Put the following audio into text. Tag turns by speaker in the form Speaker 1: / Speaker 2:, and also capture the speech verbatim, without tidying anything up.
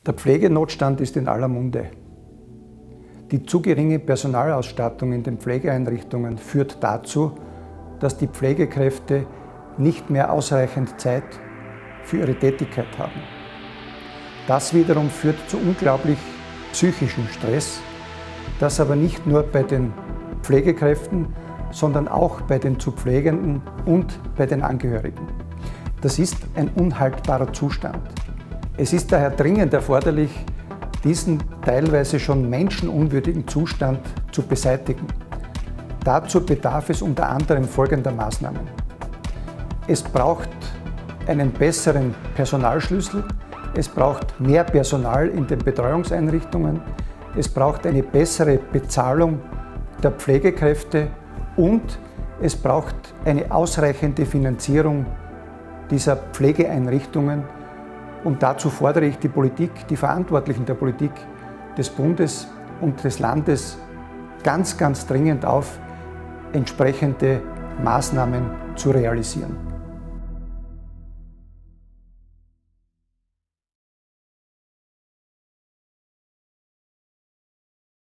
Speaker 1: Der Pflegenotstand ist in aller Munde. Die zu geringe Personalausstattung in den Pflegeeinrichtungen führt dazu, dass die Pflegekräfte nicht mehr ausreichend Zeit für ihre Tätigkeit haben. Das wiederum führt zu unglaublich psychischem Stress, das aber nicht nur bei den Pflegekräften, sondern auch bei den zu Pflegenden und bei den Angehörigen. Das ist ein unhaltbarer Zustand. Es ist daher dringend erforderlich, diesen teilweise schon menschenunwürdigen Zustand zu beseitigen. Dazu bedarf es unter anderem folgender Maßnahmen. Es braucht einen besseren Personalschlüssel, es braucht mehr Personal in den Betreuungseinrichtungen, es braucht eine bessere Bezahlung der Pflegekräfte und es braucht eine ausreichende Finanzierung dieser Pflegeeinrichtungen. Und dazu fordere ich die Politik, die Verantwortlichen der Politik des Bundes und des Landes ganz, ganz dringend auf, entsprechende Maßnahmen zu realisieren.